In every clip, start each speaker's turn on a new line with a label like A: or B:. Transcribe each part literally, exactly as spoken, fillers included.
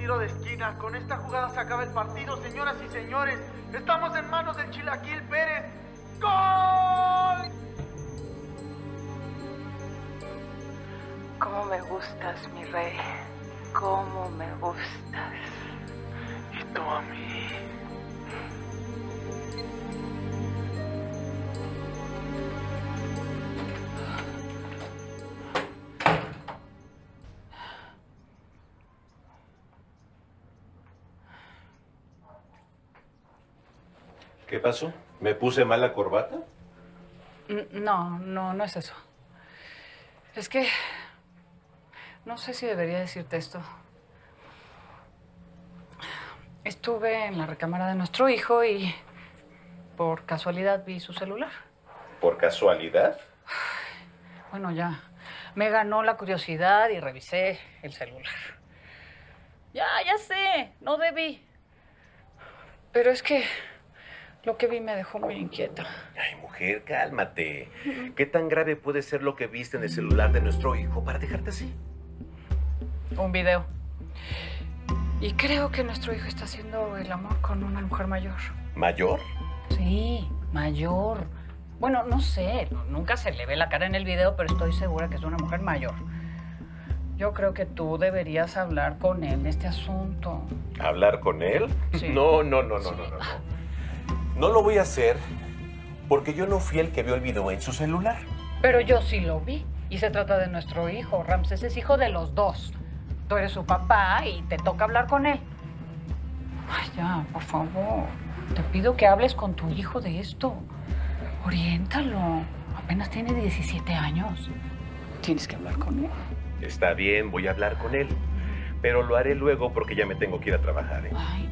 A: tiro de esquina. Con esta jugada se acaba el partido, señoras y señores. Estamos en manos del Chilaquil Pérez. ¡Gol!
B: Cómo me gustas, mi rey. Cómo me gustas.
A: Y tú a mí.
C: ¿Qué pasó? ¿Me puse mal la corbata?
B: No, no, no es eso. Es que no sé si debería decirte esto. Estuve en la recámara de nuestro hijo y por casualidad vi su celular.
C: ¿Por casualidad?
B: Bueno, ya me ganó la curiosidad y revisé el celular. Ya, ya sé, no debí. Pero es que lo que vi me dejó muy inquieta.
C: Ay, mujer, cálmate. ¿Qué tan grave puede ser lo que viste en el celular de nuestro hijo para dejarte así?
B: Un video. Y creo que nuestro hijo está haciendo el amor con una mujer mayor.
C: ¿Mayor?
B: Sí, mayor. Bueno, no sé, nunca se le ve la cara en el video, pero estoy segura que es una mujer mayor. Yo creo que tú deberías hablar con él de este asunto.
C: ¿Hablar con él?
B: Sí.
C: No, no, no, no, sí. no, no, no. No lo voy a hacer porque yo no fui el que vio el video en su celular.
B: Pero yo sí lo vi. Y se trata de nuestro hijo. Ramsés es hijo de los dos. Tú eres su papá y te toca hablar con él. Ay, ya, por favor. Te pido que hables con tu hijo de esto. Oriéntalo. Apenas tiene diecisiete años. Tienes que hablar con él.
C: Está bien, voy a hablar con él. Pero lo haré luego porque ya me tengo que ir a trabajar, ¿eh?
B: Ay.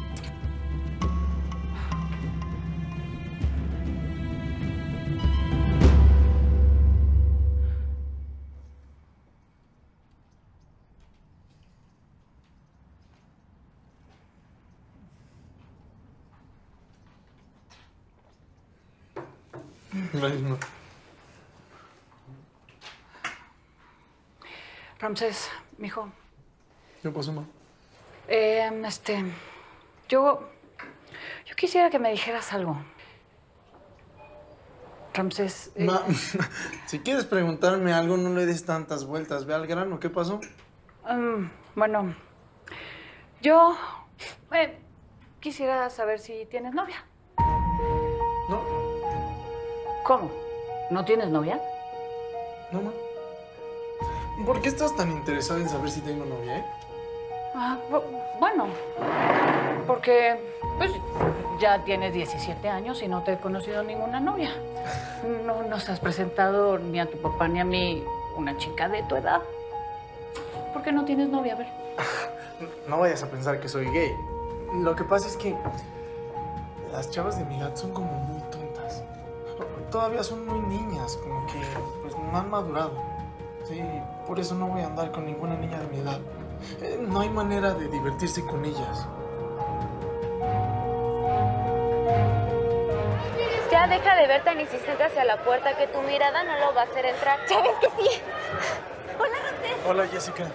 D: Gracias, ma.
B: Ramsés, mijo.
D: ¿Qué pasó, ma?
B: Eh, este, yo, yo quisiera que me dijeras algo. Ramsés. Eh...
D: Ma, si quieres preguntarme algo, no le des tantas vueltas. Ve al grano, ¿qué pasó?
B: Um, bueno, yo eh, quisiera saber si tienes novia.
D: No.
B: ¿Cómo? ¿No tienes novia?
D: No, ma. ¿Por qué estás tan interesada en saber si tengo novia, eh?
B: Ah, bueno, porque pues ya tienes diecisiete años y no te he conocido ninguna novia. No nos has presentado ni a tu papá ni a mí una chica de tu edad. ¿Por qué no tienes novia? A ver.
D: No vayas a pensar que soy gay. Lo que pasa es que las chavas de mi edad son como muy tontas. Todavía son muy niñas, como que pues no han madurado. Sí, por eso no voy a andar con ninguna niña de mi edad. Eh, no hay manera de divertirse con ellas.
E: Ya deja de ver tan insistente hacia la puerta que tu mirada no lo va a hacer entrar. ¿Ya ves que sí? Hola, Ramsés.
D: Hola, Jessica.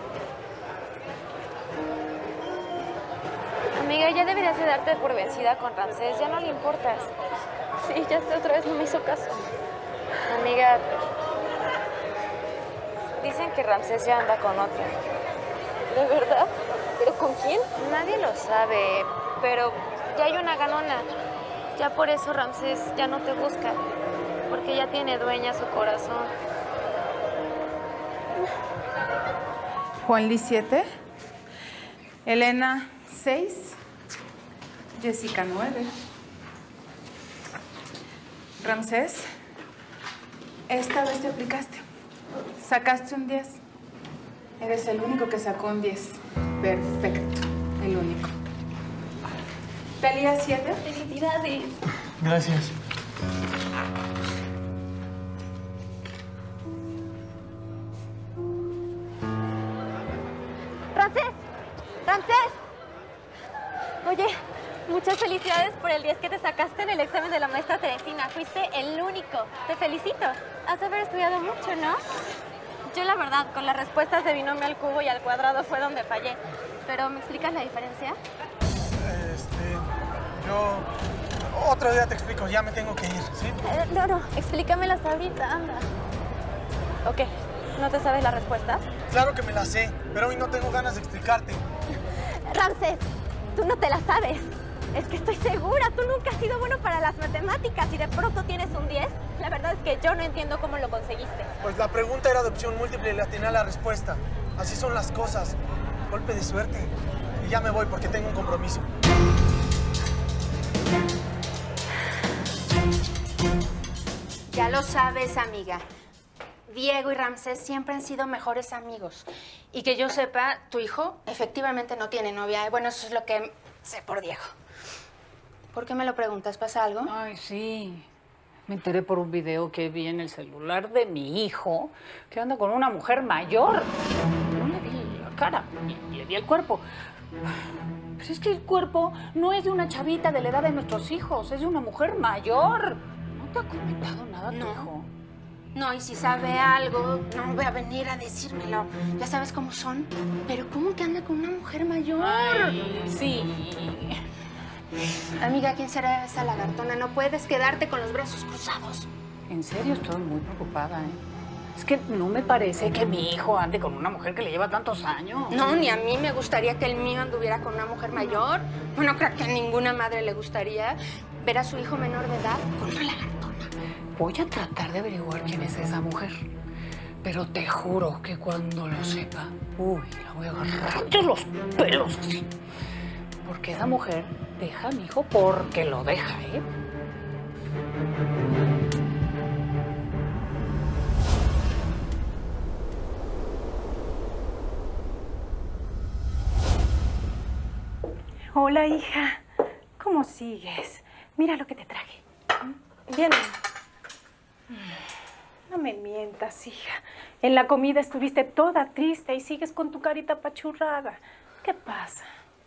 E: Amiga, ya deberías de darte por vencida con Ramsés. Ya no le importas. Sí, ya sé, otra vez no me hizo caso. Amiga, dicen que Ramsés ya anda con otra. ¿De verdad? ¿Pero con quién? Nadie lo sabe, pero ya hay una ganona. Ya por eso Ramsés ya no te busca, porque ya tiene dueña su corazón.
F: Juan Luis siete, Elena seis, Jessica nueve. Ramsés, esta vez te aplicaste. Sacaste un diez. Eres el único que sacó un diez. Perfecto, el único. Talía siete.
E: ¡Felicidades!
D: Gracias.
E: ¡Ramsés! ¡¡Ramsés! Oye, muchas felicidades por el diez que te sacaste en el examen de la maestra Teresina. Fuiste el único. Te felicito. Has de haber estudiado mucho, ¿no? Yo la verdad, con las respuestas de binomio al cubo y al cuadrado fue donde fallé. Pero, ¿me explicas la diferencia?
D: Este, yo... Otro día te explico, ya me tengo que ir, ¿sí?
E: Eh, no, no, explícamelas ahorita, anda. Ok, ¿no te sabes la respuesta?
D: Claro que me la sé, pero hoy no tengo ganas de explicarte.
E: Ramsés, tú no te la sabes. Es que estoy segura, tú nunca has sido bueno para las matemáticas y de pronto tienes un diez. La verdad es que yo no entiendo cómo lo conseguiste.
D: Pues la pregunta era de opción múltiple y le atiné a la respuesta. Así son las cosas. Golpe de suerte. Y ya me voy porque tengo un compromiso.
G: Ya lo sabes, amiga. Diego y Ramsés siempre han sido mejores amigos. Y que yo sepa, tu hijo efectivamente no tiene novia. Bueno, eso es lo que sé por Diego. ¿Por qué me lo preguntas? ¿Pasa algo?
B: Ay, sí. Me enteré por un video que vi en el celular de mi hijo que anda con una mujer mayor. No le vi la cara, ni le vi el cuerpo. Pero es que el cuerpo no es de una chavita de la edad de nuestros hijos, es de una mujer mayor. ¿No te ha comentado nada tu
G: No.
B: hijo?
G: No, y si sabe algo, no voy a venir a decírmelo. Ya sabes cómo son. Pero ¿cómo que anda con una mujer mayor?
B: Ay, sí.
G: Amiga, ¿quién será esa lagartona? No puedes quedarte con los brazos cruzados.
B: En serio, estoy muy preocupada, ¿eh? Es que no me parece que mi hijo ande con una mujer que le lleva tantos años.
G: No, ni a mí me gustaría que el mío anduviera con una mujer mayor. Bueno, creo que a ninguna madre le gustaría ver a su hijo menor de edad con una lagartona.
B: Voy a tratar de averiguar quién es esa mujer. Pero te juro que cuando lo sepa, uy, la voy a agarrar de los pelos así. Porque esa mujer deja a mi hijo porque lo deja, ¿eh?
H: Hola, hija. ¿Cómo sigues? Mira lo que te traje.
E: Bien.
H: No me mientas, hija. En la comida estuviste toda triste y sigues con tu carita apachurrada. ¿Qué pasa?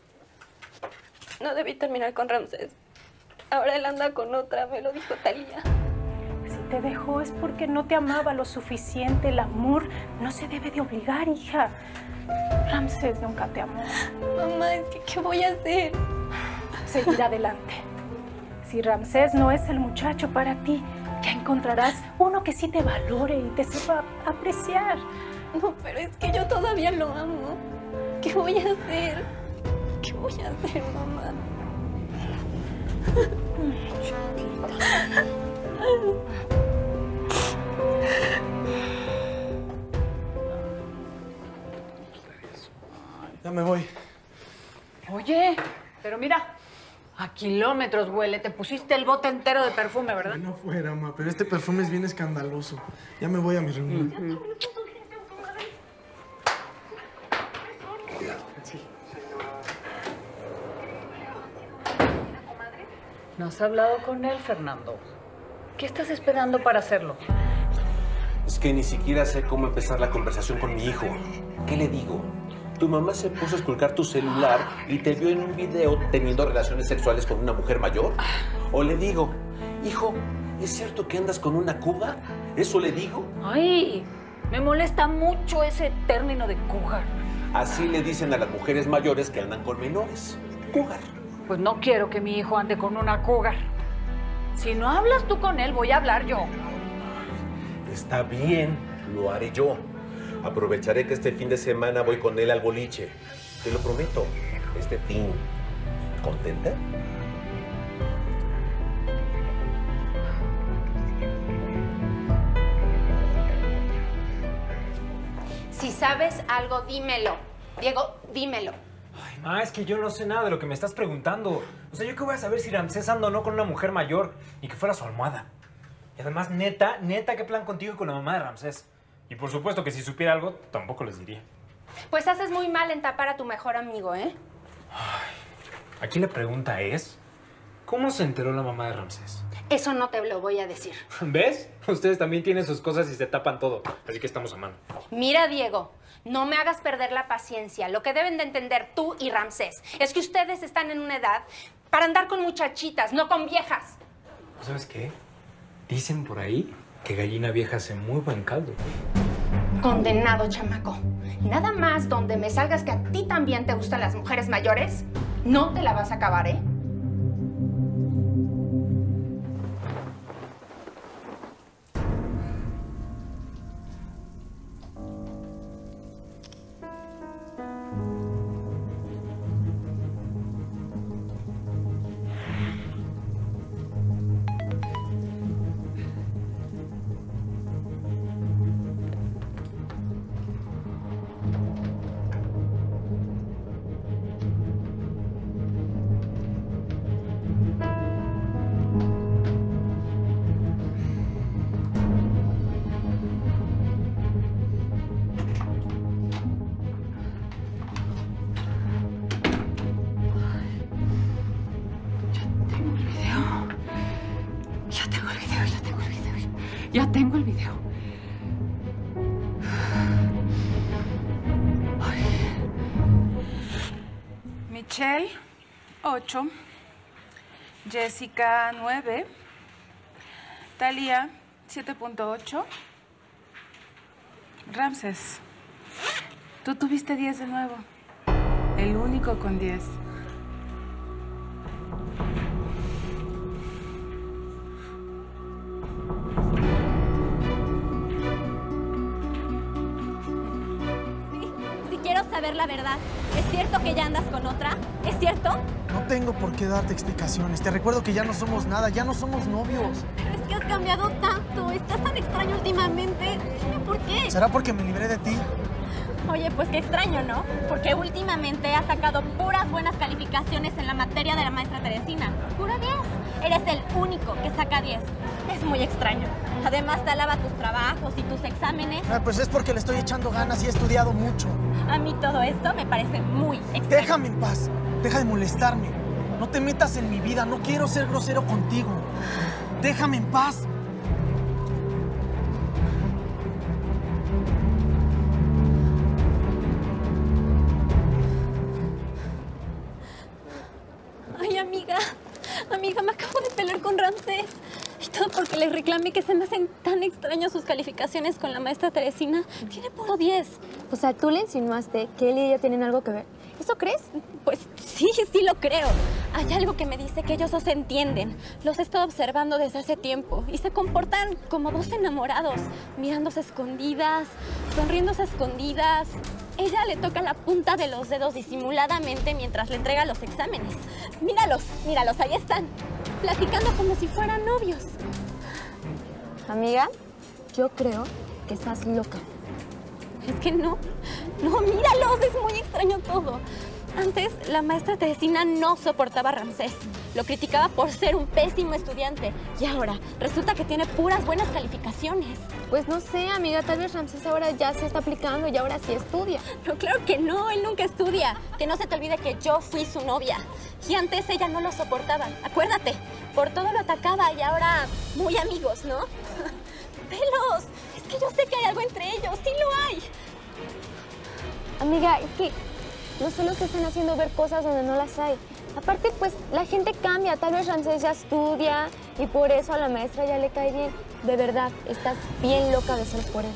E: No debí terminar con Ramsés. Ahora él anda con otra, me lo dijo Talía.
H: Si te dejó es porque no te amaba lo suficiente. El amor no se debe de obligar, hija. Ramsés nunca te amó.
E: Mamá, es que ¿qué voy a hacer?
H: Seguir adelante. Si Ramsés no es el muchacho para ti, ya encontrarás uno que sí te valore y te sepa apreciar.
E: No, pero es que yo todavía lo amo. ¿Qué voy a hacer? ¿Qué voy a hacer, mamá?
D: Ya me voy.
B: Oye, pero mira, a kilómetros huele. Te pusiste el bote entero de perfume, ¿verdad?
D: No fuera, ma, pero este perfume es bien escandaloso. Ya me voy a mi reunión.
B: Uh-huh. ¿No has hablado con él, Fernando? ¿Qué estás esperando para hacerlo?
C: Es que ni siquiera sé cómo empezar la conversación con mi hijo. ¿Qué le digo? Tu mamá se puso a esculcar tu celular y te vio en un video teniendo relaciones sexuales con una mujer mayor. O le digo, hijo, ¿es cierto que andas con una cougar? ¿Eso le digo?
B: Ay, me molesta mucho ese término de cougar.
C: Así le dicen a las mujeres mayores que andan con menores. Cougar.
B: Pues no quiero que mi hijo ande con una cougar. Si no hablas tú con él, voy a hablar yo.
C: Está bien, lo haré yo. Aprovecharé que este fin de semana voy con él al boliche. Te lo prometo. Este fin. ¿Contenta?
G: Si sabes algo, dímelo. Diego, dímelo.
I: Ay, ma, es que yo no sé nada de lo que me estás preguntando. O sea, ¿yo qué voy a saber si Ramsés anda o no con una mujer mayor? Ni que fuera su almohada. Y además, neta, neta, ¿qué plan contigo y con la mamá de Ramsés? Y por supuesto que si supiera algo, tampoco les diría.
G: Pues haces muy mal en tapar a tu mejor amigo, ¿eh?
I: Ay, aquí la pregunta es, ¿cómo se enteró la mamá de Ramsés?
G: Eso no te lo voy a decir.
I: ¿Ves? Ustedes también tienen sus cosas y se tapan todo. Así que estamos a mano.
G: Mira, Diego, no me hagas perder la paciencia. Lo que deben de entender tú y Ramsés es que ustedes están en una edad para andar con muchachitas, no con viejas.
I: ¿Sabes qué? Dicen por ahí que gallina vieja hace muy buen caldo.
G: Condenado, chamaco. Nada más donde me salgas que a ti también te gustan las mujeres mayores, no te la vas a acabar, ¿eh?
B: Ya tengo el video. Ay.
F: Michelle, ocho. Jessica, nueve. Talia, siete punto ocho. Ramses, tú tuviste diez de nuevo. El único con diez.
J: Saber la verdad. ¿Es cierto que ya andas con otra? ¿Es cierto?
D: No tengo por qué darte explicaciones. Te recuerdo que ya no somos nada, ya no somos novios.
J: Pero es que has cambiado tanto. Estás tan extraño últimamente. Dime por qué.
D: ¿Será porque me libré de ti?
J: Oye, pues qué extraño, ¿no? Porque últimamente has sacado puras buenas calificaciones en la materia de la maestra Teresina. Pura diez. Eres el único que saca diez. Es muy extraño. Además, te alaba tus trabajos y tus exámenes.
D: Ah, pues es porque le estoy echando ganas y he estudiado mucho.
J: A mí todo esto me parece muy extraño.
D: Déjame en paz. Deja de molestarme. No te metas en mi vida. No quiero ser grosero contigo. Déjame en paz.
J: Ay, amiga. Amiga, me acabo de pelear con Ramsés. Y todo porque le reclamé que se me hacen tan extraños sus calificaciones con la maestra Teresina. Tiene puro diez.
E: O sea, ¿tú le insinuaste que él y ella tienen algo que ver? ¿Eso crees?
J: Pues sí, sí lo creo. Hay algo que me dice que ellos dos se entienden. Los he estado observando desde hace tiempo y se comportan como dos enamorados, mirándose escondidas, sonriéndose escondidas. Ella le toca la punta de los dedos disimuladamente mientras le entrega los exámenes. Míralos, míralos, ahí están, platicando como si fueran novios.
E: Amiga, yo creo que estás loca.
J: Es que no, no, míralos, es muy extraño todo. Antes, la maestra Teresina no soportaba a Ramsés. Lo criticaba por ser un pésimo estudiante. Y ahora, resulta que tiene puras buenas calificaciones.
E: Pues no sé, amiga, tal vez Ramsés ahora ya se está aplicando y ahora sí estudia.
J: No, claro que no, él nunca estudia. Que no se te olvide que yo fui su novia. Y antes ella no lo soportaba. Acuérdate, por todo lo atacaba y ahora muy amigos, ¿no? ¡Velos! Es que yo sé que hay algo entre ellos, sí lo hay.
E: Amiga, es que no solo te están haciendo ver cosas donde no las hay. Aparte, pues, la gente cambia. Tal vez Ramsés ya estudia y por eso a la maestra ya le cae bien. De verdad, estás bien loca de ser por él.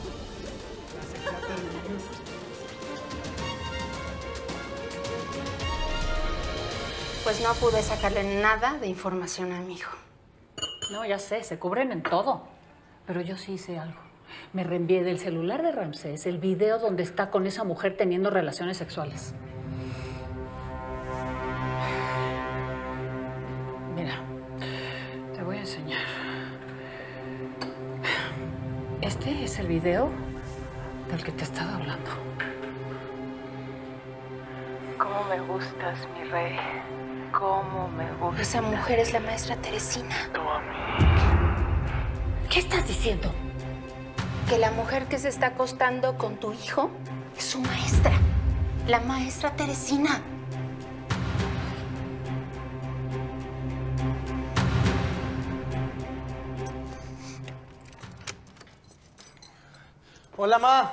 G: Pues no pude sacarle nada de información a mi hijo.
B: No, ya sé, se cubren en todo. Pero yo sí hice algo. Me reenvié del celular de Ramsés el video donde está con esa mujer teniendo relaciones sexuales. Mira, te voy a enseñar. Este es el video del que te he estado hablando.
F: ¿Cómo me gustas, mi rey? ¿Cómo me gustas?
G: Esa mujer es la maestra Teresina.
F: Tú a mí.
B: ¿Qué estás diciendo?
G: Que la mujer que se está acostando con tu hijo es su maestra, la maestra Teresina.
D: Hola, ma.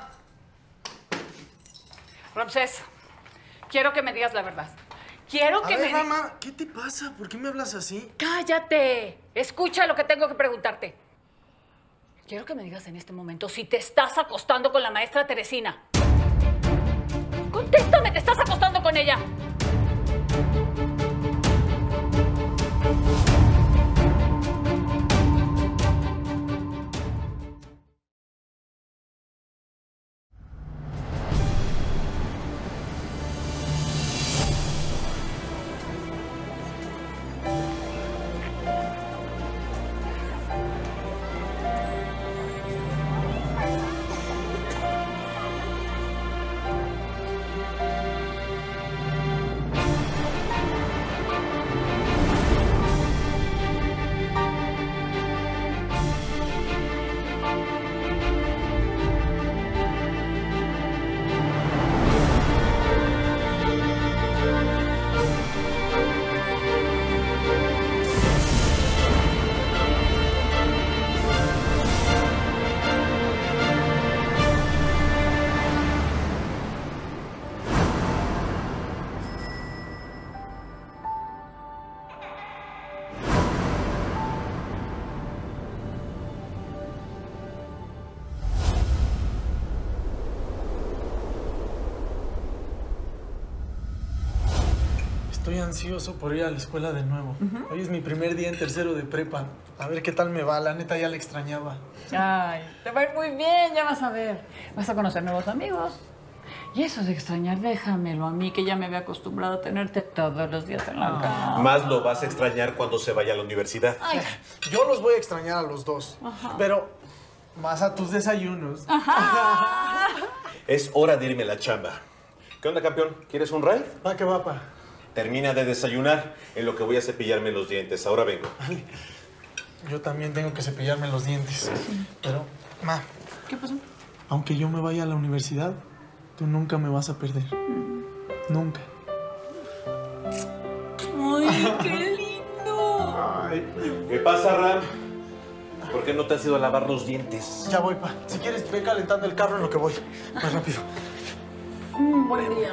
B: Ramsés, quiero que me digas la verdad. Quiero que
D: A ver,
B: me...
D: mamá, ¿qué te pasa? ¿Por qué me hablas así?
B: ¡Cállate! Escucha lo que tengo que preguntarte. Quiero que me digas en este momento si te estás acostando con la maestra Teresina. ¡Contéstame! ¿Te estás acostando con ella?
D: Estoy ansioso por ir a la escuela de nuevo. Uh-huh. Hoy es mi primer día en tercero de prepa. A ver qué tal me va. La neta ya la extrañaba.
B: Ay, te va a ir muy bien, ya vas a ver. Vas a conocer nuevos amigos. Y eso de extrañar, déjamelo a mí, que ya me había acostumbrado a tenerte todos los días en la cama.
C: Más lo vas a extrañar cuando se vaya a la universidad.
D: Ay. Yo los voy a extrañar a los dos. Ajá. Pero más a tus desayunos.
B: Ajá.
C: Es hora de irme a la chamba. ¿Qué onda, campeón? ¿Quieres un ride?
D: Va que va, pa.
C: Termina de desayunar en lo que voy a cepillarme los dientes. Ahora vengo.
D: Ay, yo también tengo que cepillarme los dientes. Pero, ma.
B: ¿Qué pasó?
D: Aunque yo me vaya a la universidad, tú nunca me vas a perder. Mm. Nunca.
B: ¡Ay, qué lindo!
C: Ay. ¿Qué pasa, Ram? ¿Por qué no te has ido a lavar los dientes?
D: Ya voy, pa. Si quieres, ve calentando el carro en lo que voy. Más rápido.
B: Mm, buen día.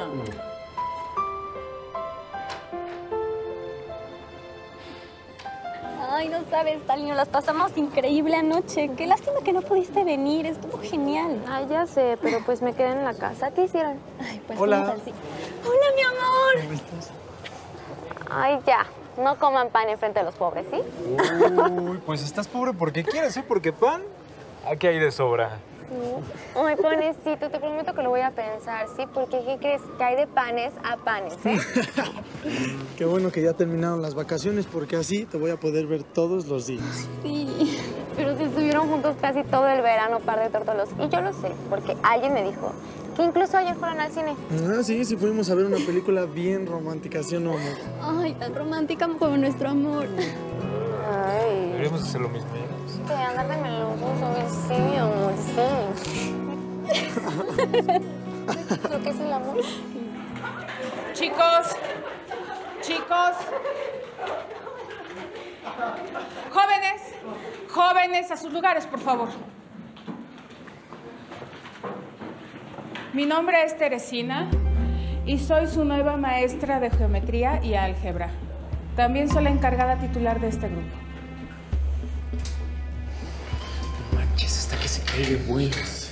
J: Ay, no sabes, Talino, las pasamos increíble anoche. Qué lástima que no pudiste venir, estuvo genial.
E: Ay, ya sé, pero pues me quedé en la casa. ¿Qué hicieron?
J: Ay, pues
D: hola.
J: Tal, sí. Hola, mi amor.
D: ¿Cómo estás?
E: Ay, ya. No coman pan enfrente de los pobres, ¿sí?
I: Uy, pues estás pobre porque quieres, ¿eh? Porque pan, aquí hay de sobra.
E: Sí. Ay, panecito, te prometo que lo voy a pensar, ¿sí? Porque, ¿qué crees? Que hay de panes a panes, ¿eh?
D: Qué bueno que ya terminaron las vacaciones, porque así te voy a poder ver todos los días.
E: Sí. Pero si estuvieron juntos casi todo el verano, par de tórtolos. Y yo lo sé, porque alguien me dijo que incluso ayer fueron al cine.
D: Ah, sí, sí fuimos a ver una película bien romántica, ¿sí o no, amor?
J: Ay, tan romántica como nuestro amor.
E: Ay.
I: Deberíamos hacer lo mismo.
E: Que andar de melosos, sí, mi amor, sí. ¿Lo que es el amor?
F: Chicos, chicos, jóvenes, jóvenes, a sus lugares, por favor. Mi nombre es Teresina y soy su nueva maestra de geometría y álgebra. También soy la encargada titular de este grupo.
D: No manches, hasta que se cae de buenas.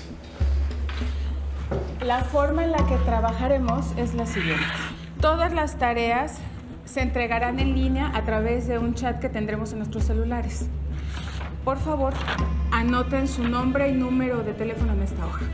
F: La forma en la que trabajaremos es la siguiente. Todas las tareas se entregarán en línea a través de un chat que tendremos en nuestros celulares. Por favor, anoten su nombre y número de teléfono en esta hoja.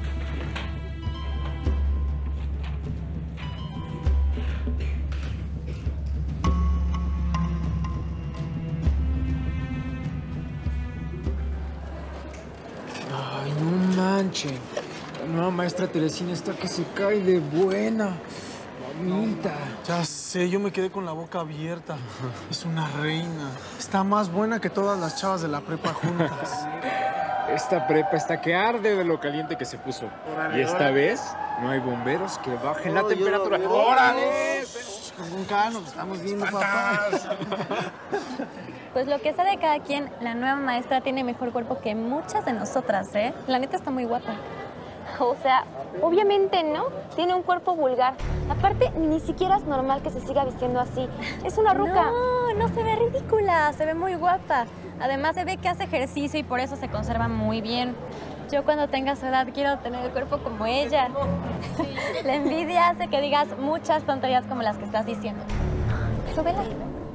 K: Ay, no manchen. La nueva maestra Teresina está que se cae de buena. Mamita.
D: Ya sé, yo me quedé con la boca abierta. Es una reina. Está más buena que todas las chavas de la prepa juntas.
K: Esta prepa está que arde de lo caliente que se puso.
D: Órale,
K: y esta
D: órale.
K: vez no hay bomberos que bajen la
D: No,
K: temperatura.
D: yo-
K: ¡Órale!
D: Nunca nos estamos viendo, papá.
J: Pues lo que sea de cada quien, la nueva maestra tiene mejor cuerpo que muchas de nosotras, ¿eh? La neta está muy guapa.
E: O sea, obviamente no. Tiene un cuerpo vulgar. Aparte, ni siquiera es normal que se siga vistiendo así. Es una ruca.
J: No, no se ve ridícula, se ve muy guapa. Además se ve que hace ejercicio y por eso se conserva muy bien. Yo cuando tenga su edad quiero tener el cuerpo como ella. La envidia hace que digas muchas tonterías como las que estás diciendo. Pero vela.